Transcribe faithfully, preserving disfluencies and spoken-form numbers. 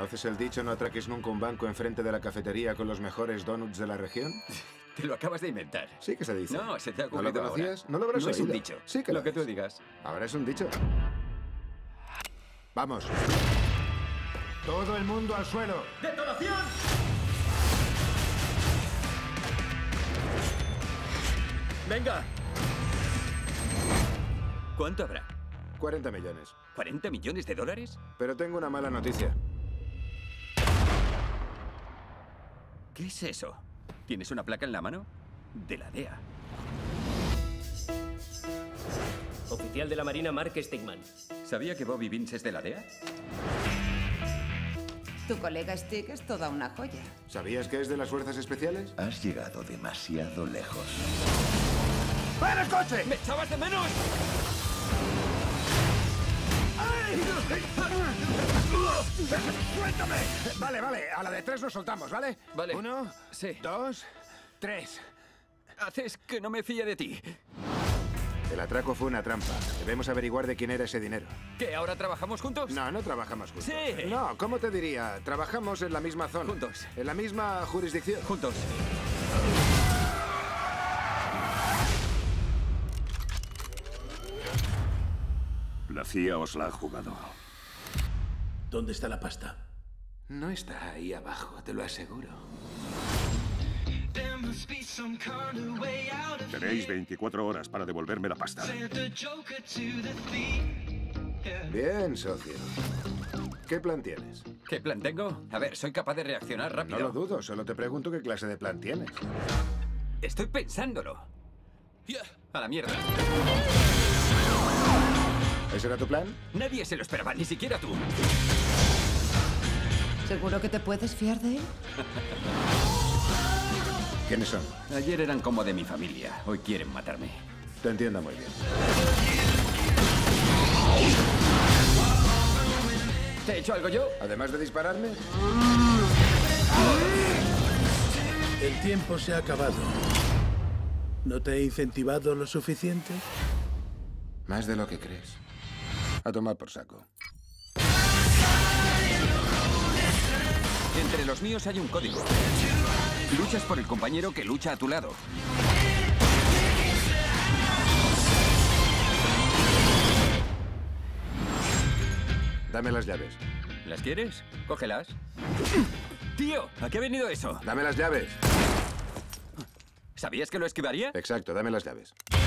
¿Conoces el dicho no atraques nunca un banco enfrente de la cafetería con los mejores donuts de la región? Te lo acabas de inventar. Sí que se dice. No, se te ha ¿No ocurrido lo conocías? ahora. ¿No lo habrás No es un oído? dicho. Sí que Lo lo que es. tú digas. Ahora es un dicho. Vamos. Todo el mundo al suelo. ¡Detonación! ¡Venga! ¿Cuánto habrá? cuarenta millones. ¿cuarenta millones de dólares? Pero tengo una mala noticia. ¿Qué es eso? ¿Tienes una placa en la mano? De la D E A. Oficial de la Marina Mark Stegman. ¿Sabía que Bobby Vince es de la D E A? Tu colega Stig es toda una joya. ¿Sabías que es de las fuerzas especiales? Has llegado demasiado lejos. ¡Para el coche! ¡Me echabas de menos! ¡Suéltame! Vale, vale, a la de tres nos soltamos, ¿vale? Vale. Uno, Sí. dos, tres. Haces que no me fíe de ti. El atraco fue una trampa. Debemos averiguar de quién era ese dinero. ¿Qué, ahora trabajamos juntos? No, no trabajamos juntos. Sí. No, ¿cómo te diría? Trabajamos en la misma zona. Juntos. En la misma jurisdicción. Juntos. La C I A os la ha jugado. ¿Dónde está la pasta? No está ahí abajo, te lo aseguro. Tenéis veinticuatro horas para devolverme la pasta. Bien, socio. ¿Qué plan tienes? ¿Qué plan tengo? A ver, soy capaz de reaccionar rápido. No lo dudo, solo te pregunto qué clase de plan tienes. Estoy pensándolo. A la mierda. ¿Ese era tu plan? Nadie se lo esperaba, ni siquiera tú. ¿Seguro que te puedes fiar de él? ¿Quiénes son? Ayer eran como de mi familia. Hoy quieren matarme. Te entiendo muy bien. ¿Te he hecho algo yo? Además de dispararme, El tiempo se ha acabado. ¿No te he incentivado lo suficiente? más de lo que crees. A tomar por saco. Entre los míos hay un código. Luchas por el compañero que lucha a tu lado. Dame las llaves. ¿Las quieres? Cógelas. ¡Tío! ¿A qué ha venido eso? Dame las llaves. ¿Sabías que lo esquivaría? Exacto, dame las llaves.